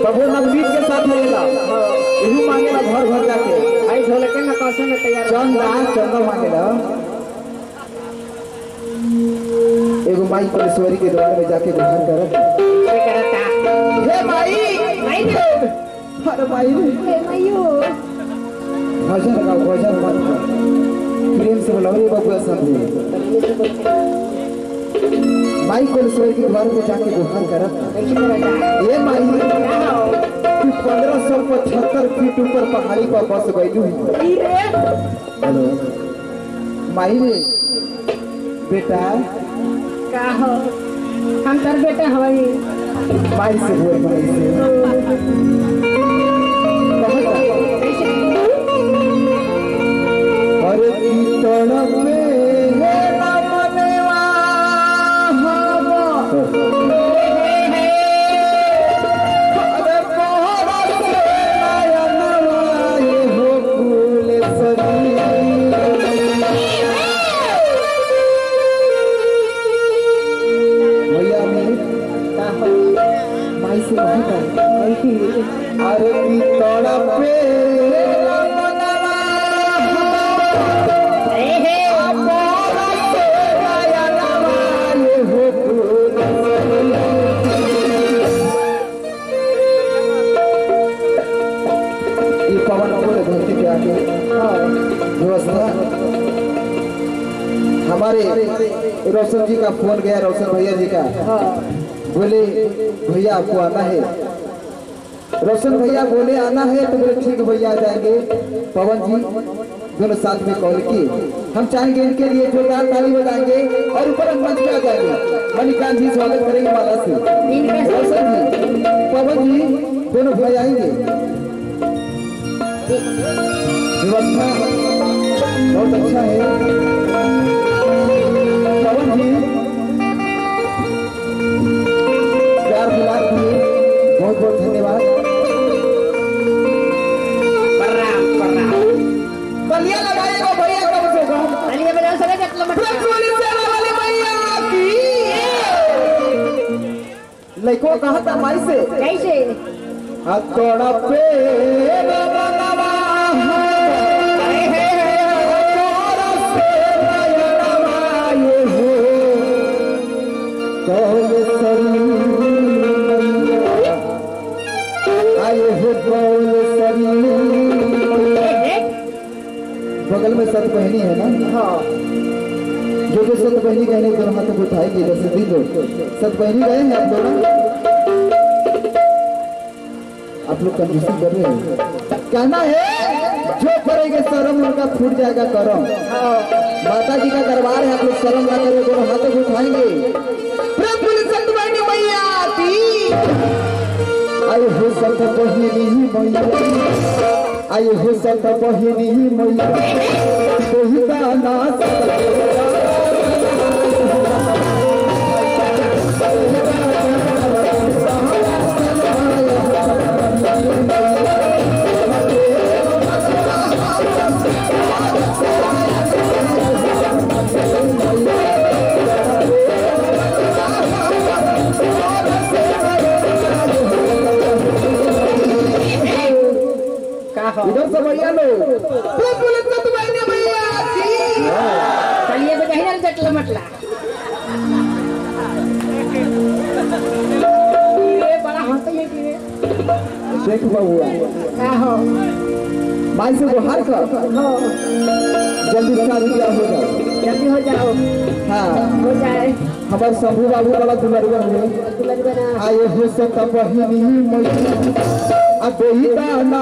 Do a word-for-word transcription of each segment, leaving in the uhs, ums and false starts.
सबो नवनीत के साथ रहेला इहू मांगेला घर घर जाके आई ढोलक के ना कौसे में तैयार चंदा चंदा मांगेला एगो माई परमेश्वरी के द्वार में जाके गुहार करत क्या करता हे माई माई रे अरे माई हे माईयो भजन गाओ भजन गाओ प्रेम से बोलो रे बाबू सब माई परमेश्वरी के द्वार में जाके गुहार करत कैसे करता ये माई क्या हो तू पंद्रह सौ पचहत्तर फीट ऊपर पहाड़ी पर बस गई ई रे हेलो माई रे बेटा का हो हम तर बेटा हवाई माई से हुए माई से और की तड़प में है ना मनवा हवा अरे बहुत से नयनवा ये हो फूल सरी भैया में माई से वही कर अरे की तड़प पे व्यवस्था हमारे रोशन जी का फोन गया रोशन भैया जी का बोले भैया आपको आना है रोशन भैया बोले आना है तो बोले ठीक भैया आ जाएंगे पवन जी दोनों साथ में कॉल की हम चाहेंगे इनके लिए जोरदार ताली बजाएंगे और ऊपर मंच पे आ जाएंगे मणिकांत जी स्वागत करेंगे माला से रोशन जी पवन जी दोनों भाई आएंगे व्यवस्था बहुत अच्छा है पवन जी प्यार दुलार दिए बहुत बहुत धन्यवाद प्रणाम प्रणाम बलिया लगाएगा भैया कब से कम अलिया बजा सके जटला मत वाले भैया की लइको कहा था माई से कैसे हथौड़ा पे बनवा बगल में सत बहनी है ना हाँ जो जो सत बहनी कहने दोनों हाथ उठाएंगे जैसे दी दो सत बहनी गए हैं आप दोनों आप लोग कंजूसी कर रहे हैं कहना है जो करेंगे शर्म उनका फूट जाएगा करम माता जी का दरबार है आप लोग शर्म ना करें दोनों हाथों को उठाएंगे सत बहनी मैया आए हो सत बहनी मैया आए हो सत बहनी मैया कोई गाना इधर से भैया लो चलिए बजा जटला मटला बड़ा हंसते हैं कि देख बबुआ का हो माई से गुहार कर जल्दी शादी ब्याह हो जाओ जल्दी हो जाओ हाँ हो जाए हमारे शंभू बाबू वाला दुलरुआ हुए दुल्हन बना आए हो सत बहिनी मैया अब ही दाना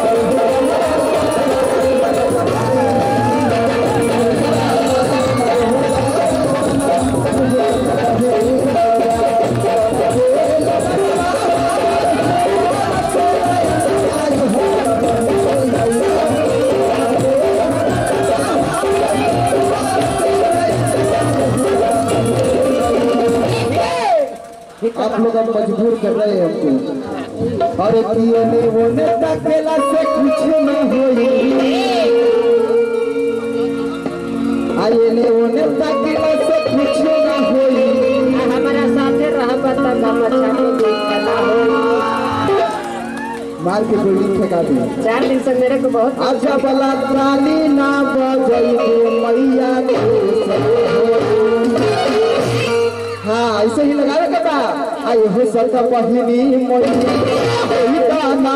आप लोग अब मजबूर कर रहे हैं हमको और पिए ने वो ने तकेला से कुछ न होई आए ने वो ने तकेला से कुछ न होई हमारा साथे रहबा त हम अच्छा देखला हो मार के बिल्डिंग फेंका दी। चार दिन से मेरे को बहुत अच्छा बला प्राणी ना बजइबो मैया के। हाँ ऐसे ही लगावे के बा। आई हो सत बहिनी मैया गाना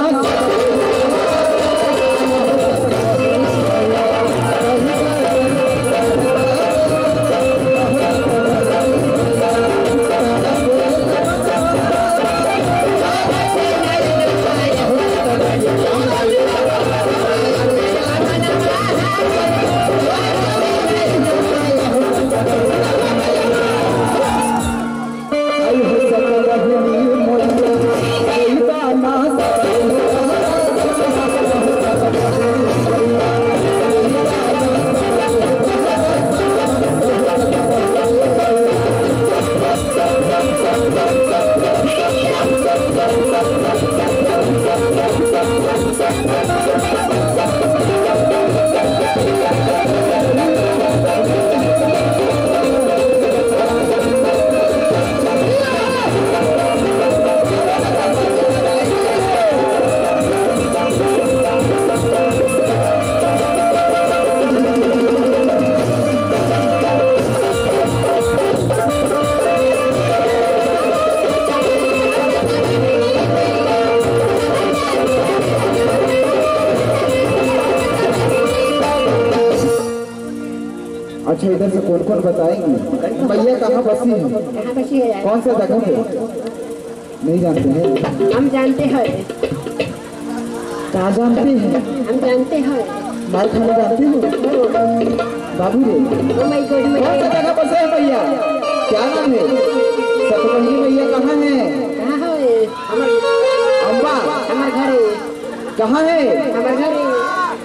अच्छा इधर से कौन कौन बताएंगे भैया कहाँ बसी है? कहाँ बची है? कौन सा जगह पे? नहीं जानते हैं। हम जानते हैं। कहाँ जानते हैं? हम जानते हैं। मार खाने जानते हो? बाबू रे ओ माय गॉड मैं कौन सा जगह बसे है भैया? क्या नाम है? सतबहिनी भैया कहाँ है? कहाँ है? हमार अम्बा हमार घर है। कहाँ है? हमार घर है।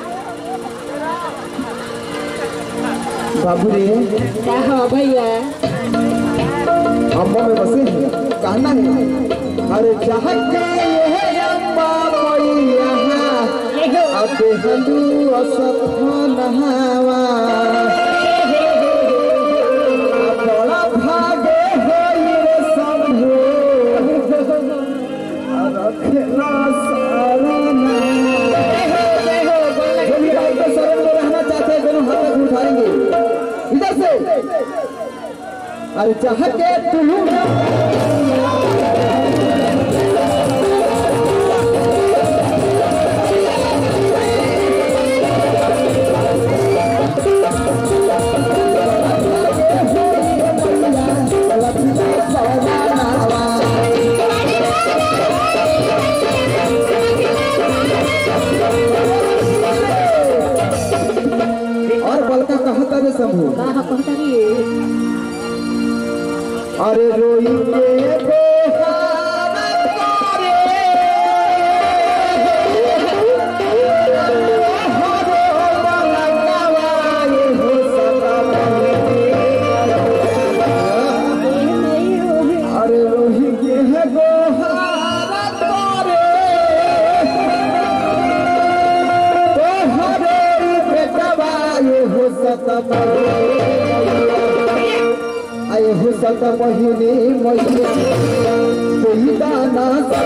बाबू रे क्या हो भैया? अम्बा में बसे हैं। कहना है अरे चाहते ये अम्बा मैया अब हलू असत नहावा बड़ा भागे होई रे संभो रखना सारना। जो भी भाई के शरण में रहना चाहते हैं दोनों हाथ में उठाएंगे इधर से। अरे चाह के तू और बलका कहता रे समूह कहाँ कहता रे? अरे रोई के बेहारा करे हरो बलकावाए हो सदा अरे रोई के बेहारा करे तो हरे बेटवाए हो सदा आए हो सत महीने मैया कोई दाना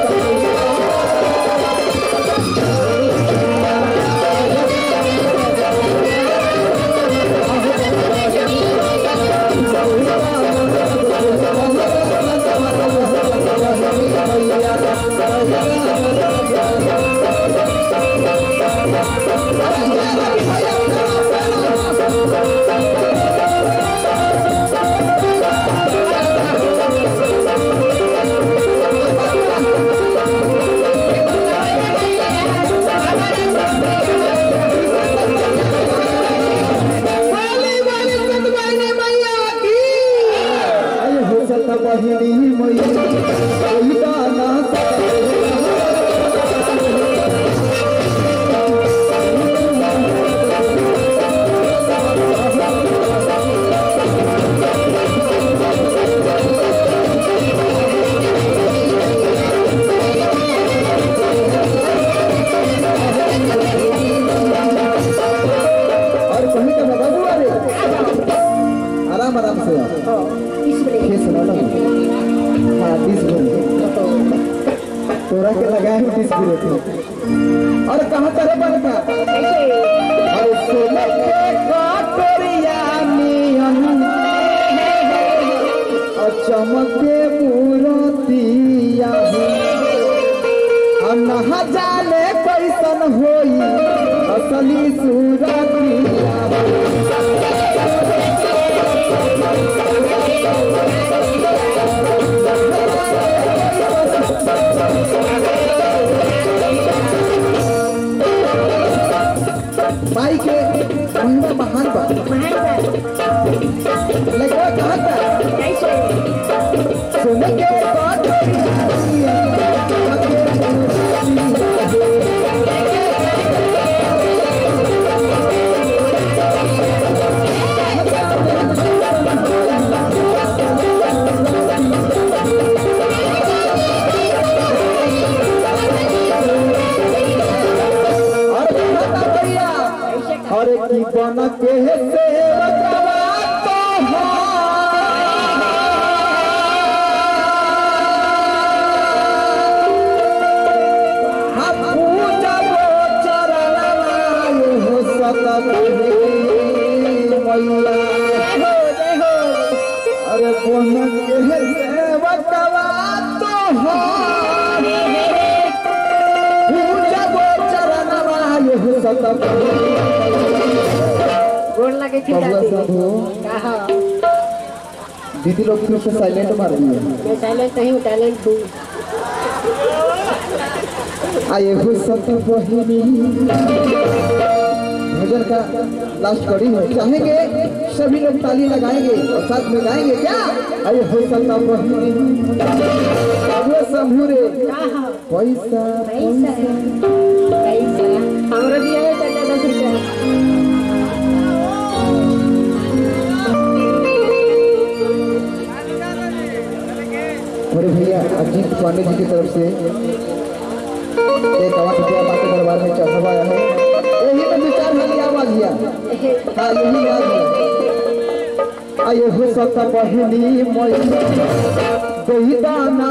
बहिनी मैया कोई दाना और कहीं का बता दो। अरे आराम आराम से खेस ना हाँ बीस तोरा के लगाए हैं किस गिरे थे और कहाँ करे बन का और सोने के कटोरिया नियन और चमके मूर्तिया हम नहा जाने कैसन होई असली सूरतिया भाई के महिमा महान बा लगवा कहाँ था सुन के बात और की बन के सेवकवा तो हो हम पूजब चरणवा हो सतत मैया अरे बन के सेवकवा तो हो पूजब चरणवा हो सतत लगे थी दीदी लोग फिर से साइलेंट मार दिए मैं साइलेंट नहीं हूँ टैलेंट हूँ आए हो सब बहिनी भजन का लास्ट कड़ी है चाहेंगे सभी लोग ताली लगाएंगे और साथ में गाएंगे क्या आए हो सब बहिनी वो संभूरे पैसा पैसा पैसा हमरा दिया है टका दस रुपया बड़े भैया अजीत पांडे जी की तरफ से एक आवाज रुपया बाकी दरबार में चढ़ाया है यही में विचार वाली आवाज दिया हाँ यही आवाज है आये हो सकता बहिनी मोई दही दाना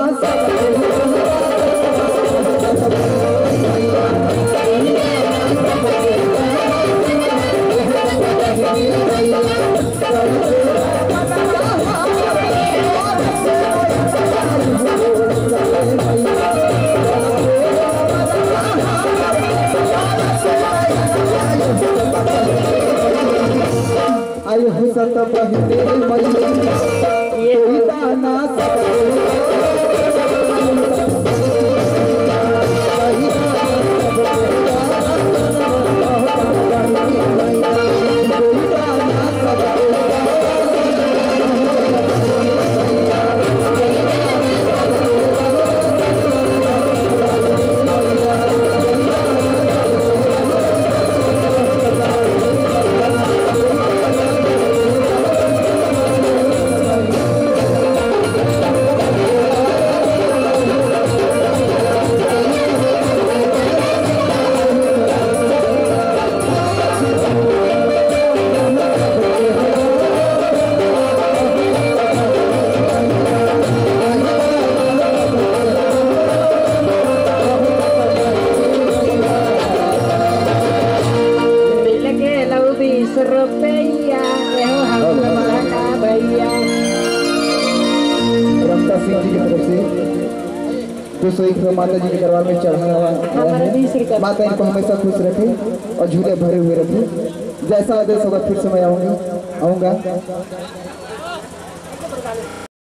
आये हो सकता बहिनी मोई दही दाना माता जी के दरबार में चढ़ाया हुआ है माता इनको हमेशा खुश रखे और झूले भरे हुए रखे जैसा आदेश होगा फिर से मैं आऊँगी आऊँगा